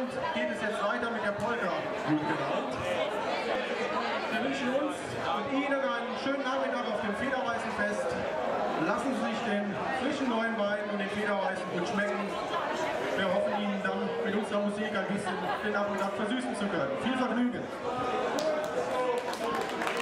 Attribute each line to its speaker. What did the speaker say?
Speaker 1: Abend geht es jetzt weiter mit der Polka gut gelaunt. Wir wünschen uns und Ihnen einen schönen Nachmittag auf dem Federweißenfest. Lassen Sie sich den frischen neuen Wein und den Federweißen gut schmecken. Wir hoffen Ihnen dann mit unserer Musik ein bisschen den Nachmittag versüßen zu können. Viel Vergnügen!